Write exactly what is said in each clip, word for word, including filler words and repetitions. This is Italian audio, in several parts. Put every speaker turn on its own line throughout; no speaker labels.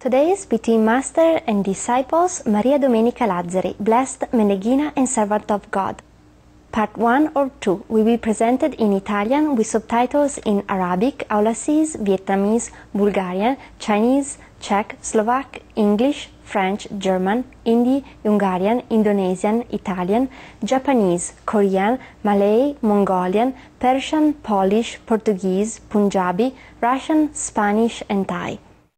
Today is between Master and Disciples Maria Domenica Lazzari, Blessed Meneghina and Servant of God. Part one or two will be presented in Italian with subtitles in Arabic, Aulacese, Vietnamese, Bulgarian, Chinese, Czech, Slovak, English, French, German, Hindi, Hungarian, Indonesian, Italian, Japanese, Korean, Malay, Mongolian, Persian, Polish, Portuguese, Punjabi, Russian, Spanish and Thai.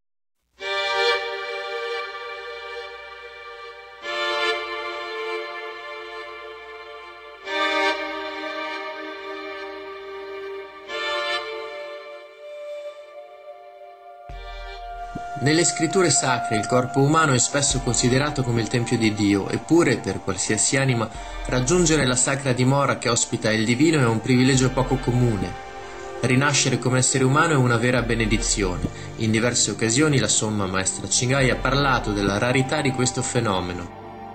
Nelle scritture sacre il corpo umano è spesso considerato come il tempio di Dio, eppure, per qualsiasi anima, raggiungere la sacra dimora che ospita il divino è un privilegio poco comune. Rinascere come essere umano è una vera benedizione. In diverse occasioni la Somma Maestra Ching Hai ha parlato della rarità di questo fenomeno.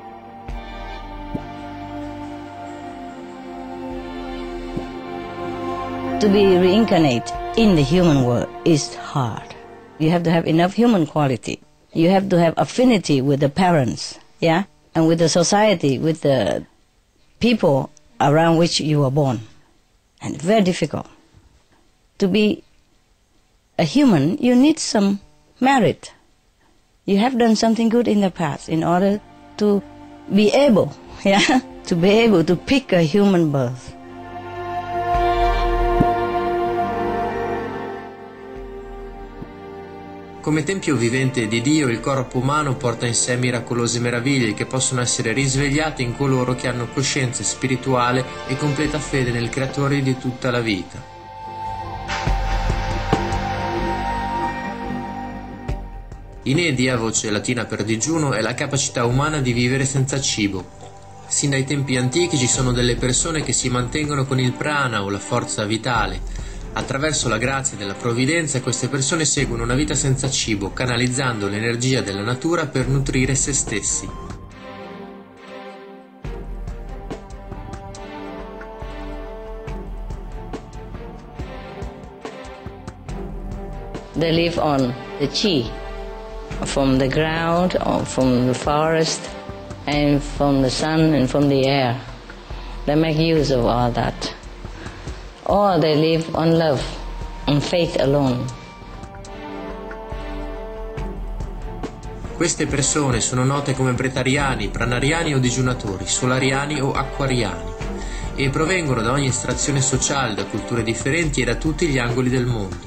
To be reincarnate in the human world is hard. You have to have enough human quality. You have to have affinity with the parents, yeah, and with the society, with the people around which you were born. And very difficult. To be a human, you need some merit. You have done something good in the past in order to be able, yeah, to be able to pick a human birth.
Come tempio vivente di Dio, il corpo umano porta in sé miracolose meraviglie che possono essere risvegliate in coloro che hanno coscienza spirituale e completa fede nel Creatore di tutta la vita. Inedia, voce latina per digiuno, è la capacità umana di vivere senza cibo. Sin dai tempi antichi ci sono delle persone che si mantengono con il prana o la forza vitale. Attraverso la grazia della provvidenza queste persone seguono una vita senza cibo, canalizzando l'energia della natura per nutrire se stessi.
They live on the chi, from the ground, or from the forest, and from the sun and from the air. They make use of all that. Or they live on love, on faith alone.
Queste persone sono note come bretariani, pranariani o digiunatori, solariani o acquariani e provengono da ogni estrazione sociale, da culture differenti e da tutti gli angoli del mondo.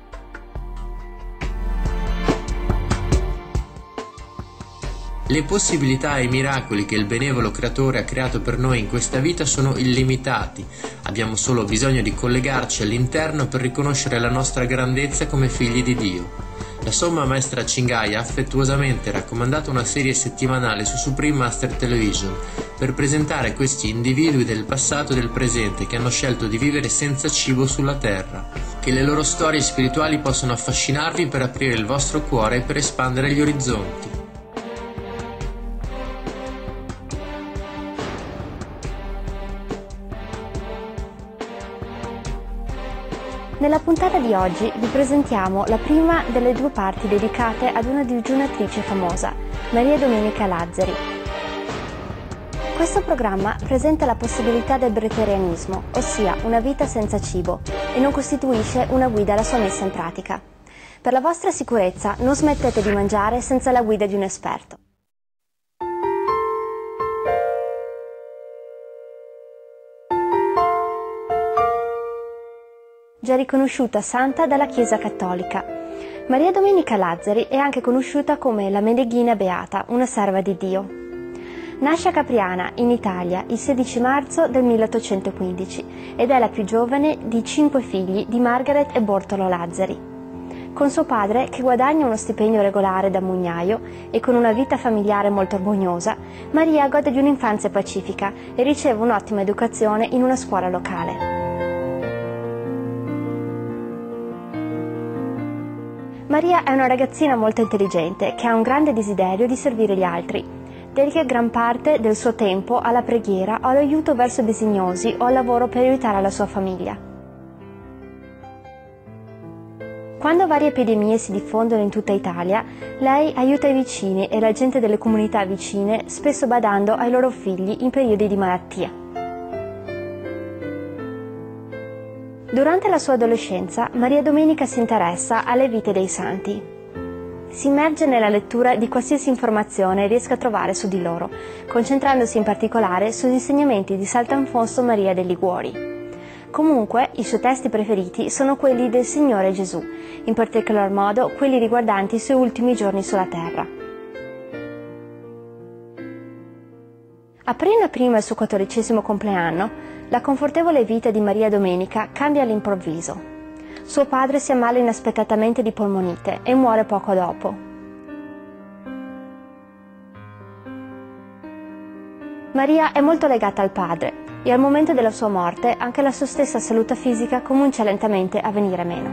Le possibilità e i miracoli che il benevolo Creatore ha creato per noi in questa vita sono illimitati. Abbiamo solo bisogno di collegarci all'interno per riconoscere la nostra grandezza come figli di Dio. La Somma Maestra Ching Hai ha affettuosamente raccomandato una serie settimanale su Supreme Master Television per presentare questi individui del passato e del presente che hanno scelto di vivere senza cibo sulla terra. Che le loro storie spirituali possano affascinarvi per aprire il vostro cuore e per espandere gli orizzonti.
Nella puntata di oggi vi presentiamo la prima delle due parti dedicate ad una digiunatrice famosa, Maria Domenica Lazzari. Questo programma presenta la possibilità del bretarianismo, ossia una vita senza cibo, e non costituisce una guida alla sua messa in pratica. Per la vostra sicurezza non smettete di mangiare senza la guida di un esperto. Già riconosciuta santa dalla Chiesa Cattolica. Maria Domenica Lazzari è anche conosciuta come la Meneghina Beata, una serva di Dio. Nasce a Capriana, in Italia, il sedici marzo del milleottocentoquindici ed è la più giovane di cinque figli di Margaret e Bortolo Lazzari. Con suo padre, che guadagna uno stipendio regolare da mugnaio e con una vita familiare molto armoniosa, Maria gode di un'infanzia pacifica e riceve un'ottima educazione in una scuola locale. Maria è una ragazzina molto intelligente che ha un grande desiderio di servire gli altri. Dedica gran parte del suo tempo alla preghiera o all'aiuto verso i bisognosi o al lavoro per aiutare la sua famiglia. Quando varie epidemie si diffondono in tutta Italia, lei aiuta i vicini e la gente delle comunità vicine, spesso badando ai loro figli in periodi di malattia. Durante la sua adolescenza, Maria Domenica si interessa alle vite dei santi. Si immerge nella lettura di qualsiasi informazione riesca a trovare su di loro, concentrandosi in particolare sugli insegnamenti di Sant'Alfonso Maria de' Liguori. Comunque, i suoi testi preferiti sono quelli del Signore Gesù, in particolar modo quelli riguardanti i suoi ultimi giorni sulla terra. Appena prima il suo quattordicesimo compleanno, la confortevole vita di Maria Domenica cambia all'improvviso. Suo padre si ammala inaspettatamente di polmonite e muore poco dopo. Maria è molto legata al padre e al momento della sua morte anche la sua stessa salute fisica comincia lentamente a venire meno.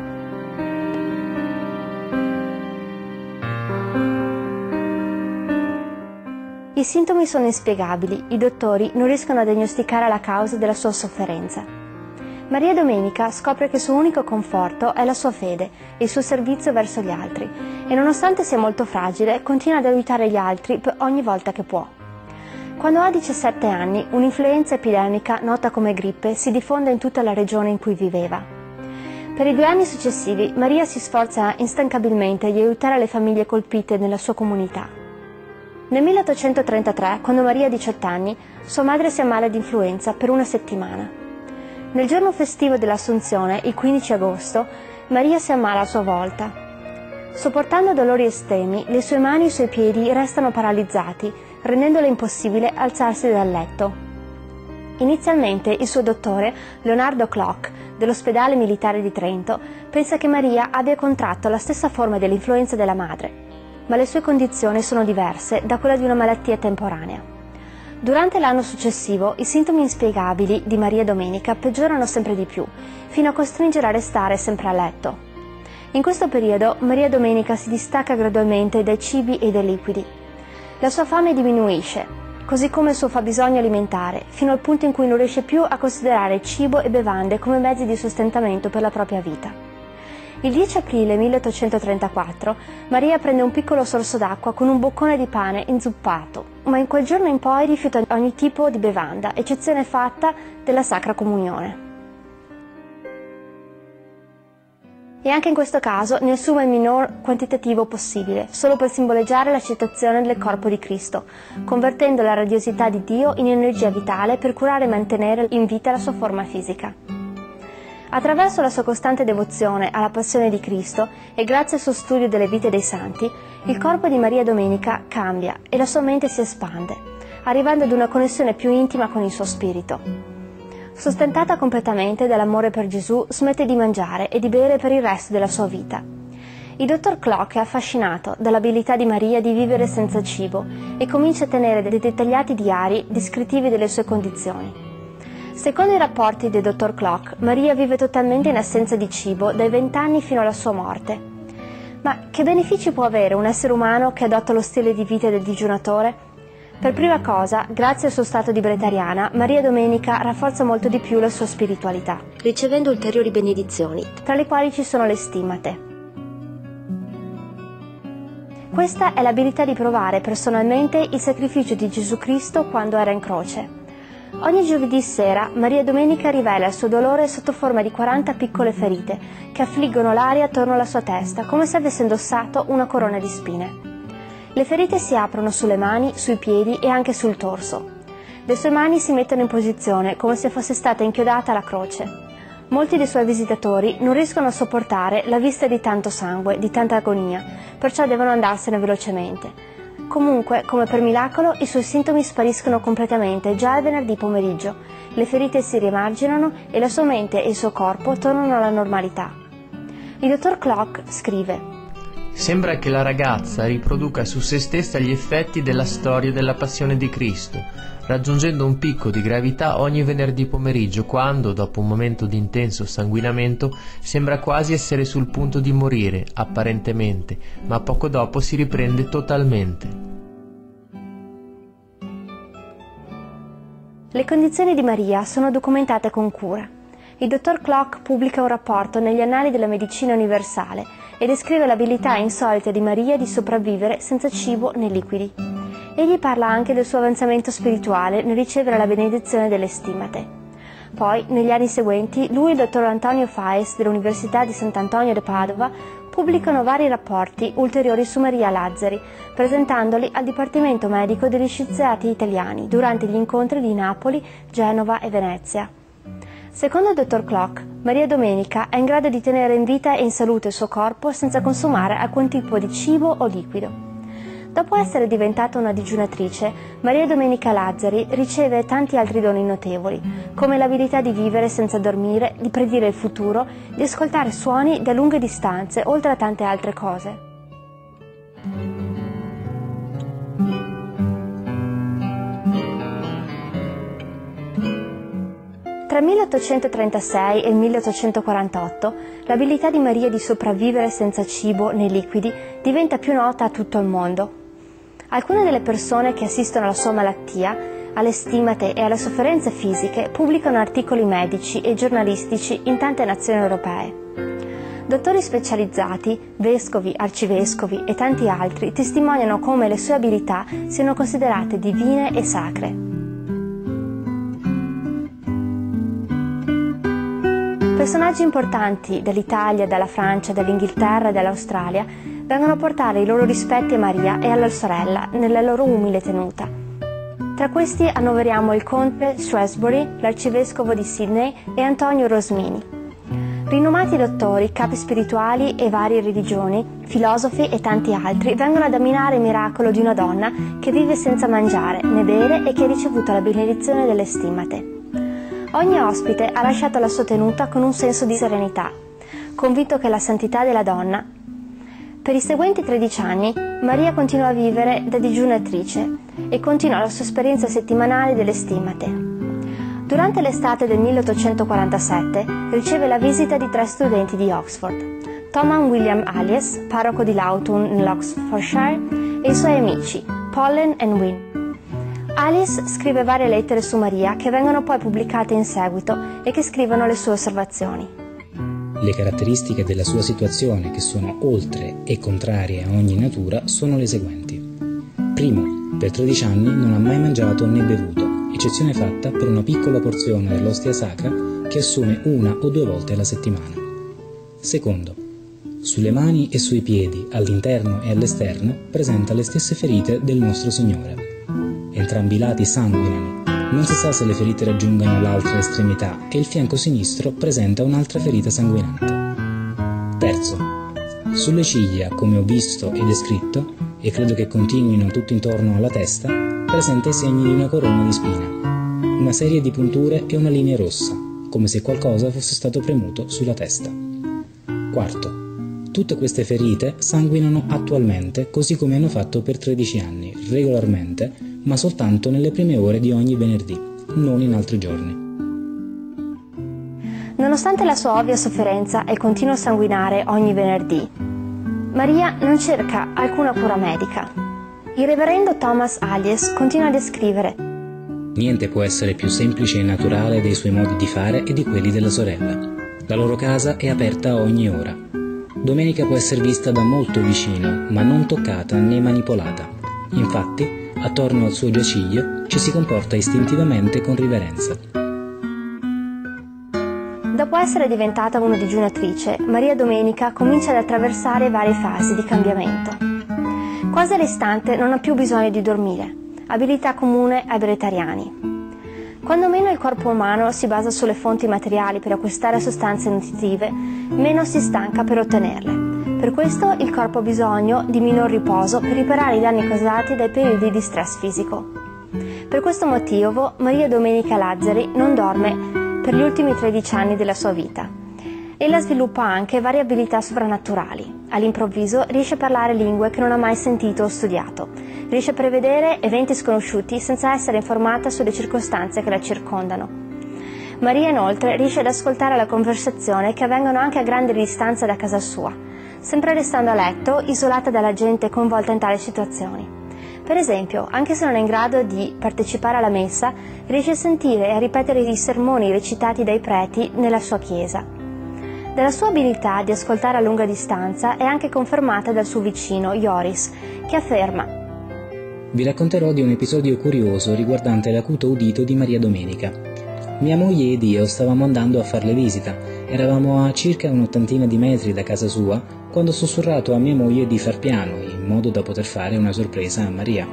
I sintomi sono inspiegabili, i dottori non riescono a diagnosticare la causa della sua sofferenza. Maria Domenica scopre che il suo unico conforto è la sua fede e il suo servizio verso gli altri e nonostante sia molto fragile continua ad aiutare gli altri ogni volta che può. Quando ha diciassette anni, un'influenza epidemica nota come grippe si diffonde in tutta la regione in cui viveva. Per i due anni successivi, Maria si sforza instancabilmente di aiutare le famiglie colpite nella sua comunità. Nel milleottocentotrentatré, quando Maria ha diciotto anni, sua madre si ammala di influenza per una settimana. Nel giorno festivo dell'Assunzione, il quindici agosto, Maria si ammala a sua volta. Sopportando dolori estremi, le sue mani e i suoi piedi restano paralizzati, rendendole impossibile alzarsi dal letto. Inizialmente il suo dottore, Leonardo Klock, dell'ospedale militare di Trento, pensa che Maria abbia contratto la stessa forma dell'influenza della madre, ma le sue condizioni sono diverse da quella di una malattia temporanea. Durante l'anno successivo i sintomi inspiegabili di Maria Domenica peggiorano sempre di più, fino a costringere a restare sempre a letto. In questo periodo Maria Domenica si distacca gradualmente dai cibi e dai liquidi. La sua fame diminuisce, così come il suo fabbisogno alimentare, fino al punto in cui non riesce più a considerare cibo e bevande come mezzi di sostentamento per la propria vita. Il dieci aprile milleottocentotrentaquattro Maria prende un piccolo sorso d'acqua con un boccone di pane inzuppato, ma in quel giorno in poi rifiuta ogni tipo di bevanda, eccezione fatta della Sacra Comunione. E anche in questo caso ne assume il minor quantitativo possibile, solo per simboleggiare l'accettazione del corpo di Cristo, convertendo la radiosità di Dio in energia vitale per curare e mantenere in vita la sua forma fisica. Attraverso la sua costante devozione alla passione di Cristo e grazie al suo studio delle vite dei santi, il corpo di Maria Domenica cambia e la sua mente si espande, arrivando ad una connessione più intima con il suo spirito. Sostentata completamente dall'amore per Gesù, smette di mangiare e di bere per il resto della sua vita. Il dottor Klock è affascinato dall'abilità di Maria di vivere senza cibo e comincia a tenere dei dettagliati diari descrittivi delle sue condizioni. Secondo i rapporti del dottor Klock, Maria vive totalmente in assenza di cibo dai vent'anni fino alla sua morte. Ma che benefici può avere un essere umano che adotta lo stile di vita del digiunatore? Per prima cosa, grazie al suo stato di bretariana, Maria Domenica rafforza molto di più la sua spiritualità, ricevendo ulteriori benedizioni, tra le quali ci sono le stimmate. Questa è l'abilità di provare personalmente il sacrificio di Gesù Cristo quando era in croce. Ogni giovedì sera Maria Domenica rivela il suo dolore sotto forma di quaranta piccole ferite che affliggono l'aria attorno alla sua testa, come se avesse indossato una corona di spine. Le ferite si aprono sulle mani, sui piedi e anche sul torso. Le sue mani si mettono in posizione come se fosse stata inchiodata alla croce. Molti dei suoi visitatori non riescono a sopportare la vista di tanto sangue, di tanta agonia, perciò devono andarsene velocemente. Comunque, come per miracolo, i suoi sintomi spariscono completamente già il venerdì pomeriggio. Le ferite si riemarginano e la sua mente e il suo corpo tornano alla normalità. Il dottor Klock scrive:
Sembra che la ragazza riproduca su se stessa gli effetti della storia della passione di Cristo, raggiungendo un picco di gravità ogni venerdì pomeriggio quando, dopo un momento di intenso sanguinamento, sembra quasi essere sul punto di morire, apparentemente, ma poco dopo si riprende totalmente.
Le condizioni di Maria sono documentate con cura. il dottor Clock pubblica un rapporto negli Annali della Medicina Universale e descrive l'abilità insolita di Maria di sopravvivere senza cibo né liquidi. Egli parla anche del suo avanzamento spirituale nel ricevere la benedizione delle stimmate. Poi, negli anni seguenti, lui e il dottor Antonio Faes dell'Università di Sant'Antonio de Padova pubblicano vari rapporti ulteriori su Maria Lazzari, presentandoli al Dipartimento Medico degli Scienziati Italiani durante gli incontri di Napoli, Genova e Venezia. Secondo il dottor Clock, Maria Domenica è in grado di tenere in vita e in salute il suo corpo senza consumare alcun tipo di cibo o liquido. Dopo essere diventata una digiunatrice, Maria Domenica Lazzari riceve tanti altri doni notevoli, come l'abilità di vivere senza dormire, di predire il futuro, di ascoltare suoni da lunghe distanze, oltre a tante altre cose. Tra il milleottocentotrentasei e il milleottocentoquarantotto, l'abilità di Maria di sopravvivere senza cibo né liquidi diventa più nota a tutto il mondo. Alcune delle persone che assistono alla sua malattia, alle stimmate e alle sofferenze fisiche pubblicano articoli medici e giornalistici in tante nazioni europee. Dottori specializzati, vescovi, arcivescovi e tanti altri testimoniano come le sue abilità siano considerate divine e sacre. Personaggi importanti dall'Italia, dalla Francia, dall'Inghilterra e dall'Australia vengono a portare i loro rispetti a Maria e alla sorella nella loro umile tenuta. Tra questi annoveriamo il conte Shrewsbury, l'arcivescovo di Sydney e Antonio Rosmini. Rinomati dottori, capi spirituali e varie religioni, filosofi e tanti altri vengono ad ammirare il miracolo di una donna che vive senza mangiare né bere e che ha ricevuto la benedizione delle stimmate. Ogni ospite ha lasciato la sua tenuta con un senso di serenità, convinto che la santità della donna. Per i seguenti tredici anni, Maria continua a vivere da digiunatrice e continua la sua esperienza settimanale delle stimmate. Durante l'estate del milleottocentoquarantasette riceve la visita di tre studenti di Oxford, Thomas William Alias, parroco di Lawton nell'Oxfordshire, e i suoi amici, Pollen e Wynne. Alice scrive varie lettere su Maria che vengono poi pubblicate in seguito e che scrivono le sue osservazioni.
Le caratteristiche della sua situazione, che sono oltre e contrarie a ogni natura, sono le seguenti. Primo, per tredici anni non ha mai mangiato né bevuto, eccezione fatta per una piccola porzione dell'ostia sacra che assume una o due volte alla settimana. Secondo, sulle mani e sui piedi, all'interno e all'esterno, presenta le stesse ferite del nostro Signore. Entrambi i lati sanguinano. Non si sa se le ferite raggiungano l'altra estremità e il fianco sinistro presenta un'altra ferita sanguinante. Terzo, sulle ciglia, come ho visto e descritto, e credo che continuino tutto intorno alla testa, presenta i segni di una corona di spine, una serie di punture e una linea rossa, come se qualcosa fosse stato premuto sulla testa. Quarto, tutte queste ferite sanguinano attualmente, così come hanno fatto per tredici anni, regolarmente, ma soltanto nelle prime ore di ogni venerdì, non in altri giorni.
Nonostante la sua ovvia sofferenza e il continuo sanguinare ogni venerdì, Maria non cerca alcuna cura medica. Il reverendo Thomas Alias continua a descrivere:
niente può essere più semplice e naturale dei suoi modi di fare e di quelli della sorella. La loro casa è aperta a ogni ora. Domenica può essere vista da molto vicino, ma non toccata né manipolata. Infatti, attorno al suo giaciglio ci si comporta istintivamente con riverenza.
Dopo essere diventata una digiunatrice, Maria Domenica comincia ad attraversare varie fasi di cambiamento. Quasi all'istante non ha più bisogno di dormire, abilità comune ai vegetariani. Quando meno il corpo umano si basa sulle fonti materiali per acquistare sostanze nutritive, meno si stanca per ottenerle. Per questo il corpo ha bisogno di minor riposo per riparare i danni causati dai periodi di stress fisico. Per questo motivo Maria Domenica Lazzari non dorme per gli ultimi tredici anni della sua vita. Ella sviluppa anche varie abilità soprannaturali. All'improvviso riesce a parlare lingue che non ha mai sentito o studiato. Riesce a prevedere eventi sconosciuti senza essere informata sulle circostanze che la circondano. Maria inoltre riesce ad ascoltare le conversazioni che avvengono anche a grande distanza da casa sua, sempre restando a letto, isolata dalla gente coinvolta in tali situazioni. Per esempio, anche se non è in grado di partecipare alla messa, riesce a sentire e a ripetere i sermoni recitati dai preti nella sua chiesa. Della sua abilità di ascoltare a lunga distanza è anche confermata dal suo vicino, Joris, che afferma:
Vi racconterò di un episodio curioso riguardante l'acuto udito di Maria Domenica. Mia moglie ed io stavamo andando a farle visita. Eravamo a circa un'ottantina di metri da casa sua quando ho sussurrato a mia moglie di far piano, in modo da poter fare una sorpresa a Maria.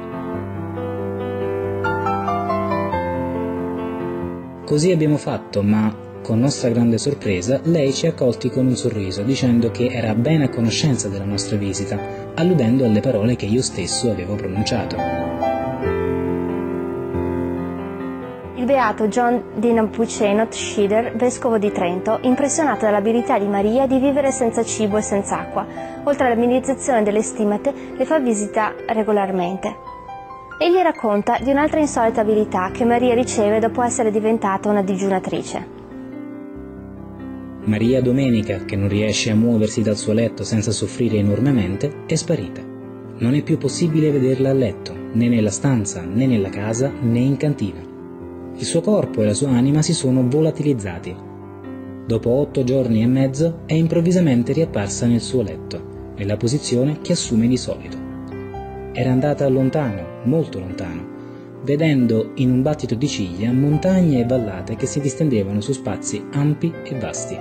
Così abbiamo fatto, ma con nostra grande sorpresa lei ci ha accolti con un sorriso, dicendo che era ben a conoscenza della nostra visita, alludendo alle parole che io stesso avevo pronunciato.
Il beato John di Nepomuceno Schieder, vescovo di Trento, impressionato dall'abilità di Maria di vivere senza cibo e senza acqua, oltre all'amministrazione delle stimate, le fa visita regolarmente. Egli racconta di un'altra insolita abilità che Maria riceve dopo essere diventata una digiunatrice.
Maria Domenica, che non riesce a muoversi dal suo letto senza soffrire enormemente, è sparita. Non è più possibile vederla a letto, né nella stanza, né nella casa, né in cantina. Il suo corpo e la sua anima si sono volatilizzati. Dopo otto giorni e mezzo è improvvisamente riapparsa nel suo letto, nella posizione che assume di solito. Era andata lontano, molto lontano, vedendo in un battito di ciglia montagne e vallate che si distendevano su spazi ampi e vasti.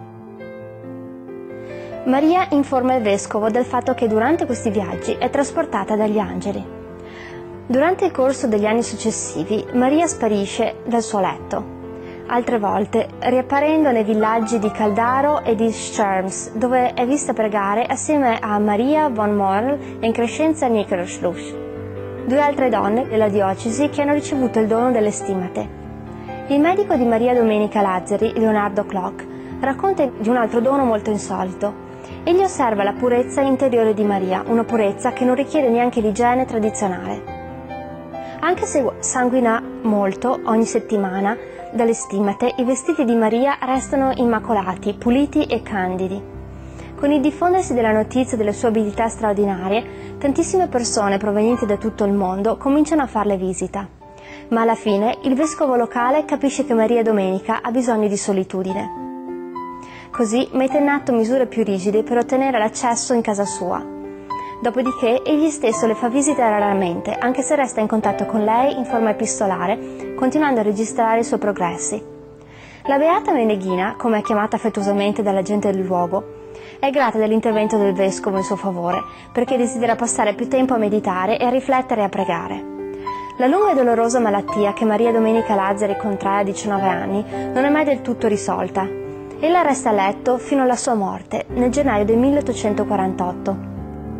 Maria informa il vescovo del fatto che durante questi viaggi è trasportata dagli angeli. Durante il corso degli anni successivi, Maria sparisce dal suo letto. Altre volte, riapparendo nei villaggi di Caldaro e di Scherms, dove è vista pregare assieme a Maria von Morl e in Crescenza Nikolschluss, due altre donne della diocesi che hanno ricevuto il dono delle stimate. Il medico di Maria Domenica Lazzari, Leonardo Klock, racconta di un altro dono molto insolito. Egli osserva la purezza interiore di Maria, una purezza che non richiede neanche l'igiene tradizionale. Anche se sanguina molto ogni settimana dalle stimate, i vestiti di Maria restano immacolati, puliti e candidi. Con il diffondersi della notizia delle sue abilità straordinarie, tantissime persone provenienti da tutto il mondo cominciano a farle visita. Ma alla fine il vescovo locale capisce che Maria Domenica ha bisogno di solitudine. Così mette in atto misure più rigide per ottenere l'accesso in casa sua. Dopodiché egli stesso le fa visita raramente, anche se resta in contatto con lei in forma epistolare, continuando a registrare i suoi progressi. La beata Meneghina, come è chiamata affettuosamente dalla gente del luogo, è grata dell'intervento del vescovo in suo favore, perché desidera passare più tempo a meditare e a riflettere e a pregare. La lunga e dolorosa malattia che Maria Domenica Lazzari contrae a diciannove anni non è mai del tutto risolta. Ella resta a letto fino alla sua morte, nel gennaio del milleottocentoquarantotto.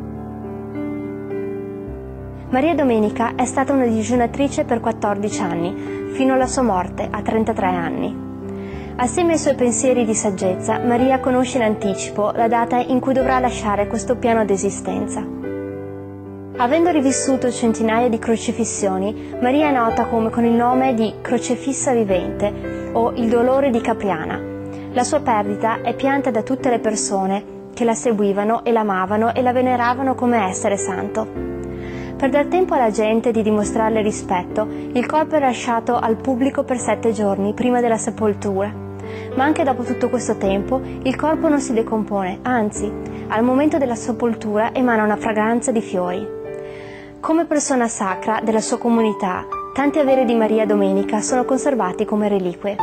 Maria Domenica è stata una digiunatrice per quattordici anni, fino alla sua morte a trentatré anni. Assieme ai suoi pensieri di saggezza, Maria conosce in anticipo la data in cui dovrà lasciare questo piano d'esistenza. Avendo rivissuto centinaia di crocifissioni, Maria è nota come con il nome di crocefissa vivente o il dolore di Capriana. La sua perdita è pianta da tutte le persone che la seguivano e l'amavano e la veneravano come essere santo. Per dar tempo alla gente di dimostrarle rispetto, il corpo è lasciato al pubblico per sette giorni prima della sepoltura. Ma anche dopo tutto questo tempo, il corpo non si decompone, anzi, al momento della sepoltura emana una fragranza di fiori. Come persona sacra della sua comunità, tanti averi di Maria Domenica sono conservati come reliquie.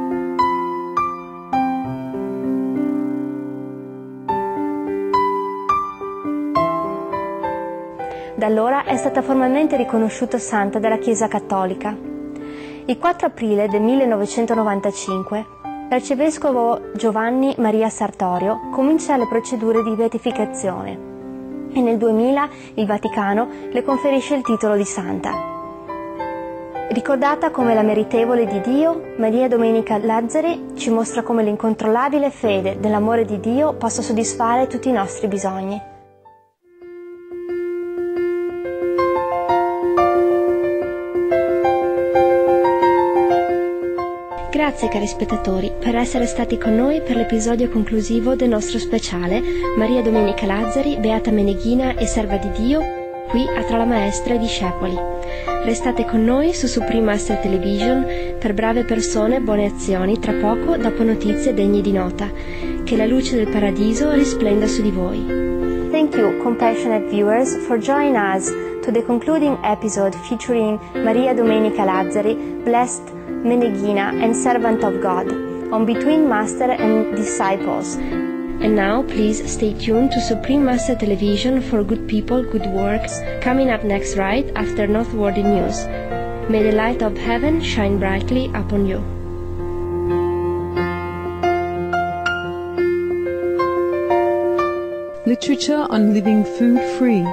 Da allora è stata formalmente riconosciuta santa dalla Chiesa Cattolica. Il quattro aprile del millenovecentonovantacinque l'arcivescovo Giovanni Maria Sartorio comincia le procedure di beatificazione e nel duemila il Vaticano le conferisce il titolo di santa. Ricordata come la meritevole di Dio, Maria Domenica Lazzari ci mostra come l'incontrollabile fede dell'amore di Dio possa soddisfare tutti i nostri bisogni. Grazie cari spettatori per essere stati con noi per l'episodio conclusivo del nostro speciale Maria Domenica Lazzari, Beata Meneghina e Serva di Dio, qui a Tra la Maestra e i Discepoli. Restate con noi su Supreme Master Television per brave persone, buone azioni, tra poco dopo notizie degne di nota. Che la luce del paradiso risplenda su di voi. Thank you, compassionate viewers, for joining us to the concluding episode featuring Maria Domenica Lazzari, Blessed Meneghina and Servant of God, on Between Master and Disciples. And now, please stay tuned to Supreme Master Television for Good People, Good Works, coming up next right after Noteworthy News. May the light of heaven shine brightly upon you.
Literature on living food-free.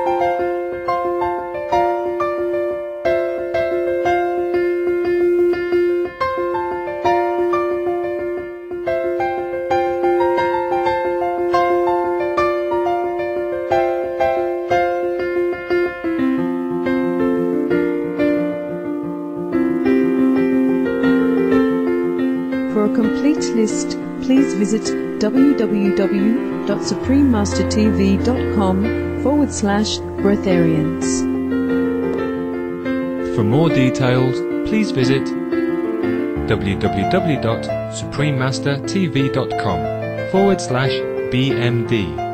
For a complete list, please visit w w w dot supreme master t v dot com forward slash breatharians.
For more details, please visit w w w dot supreme master t v dot com forward slash b m d.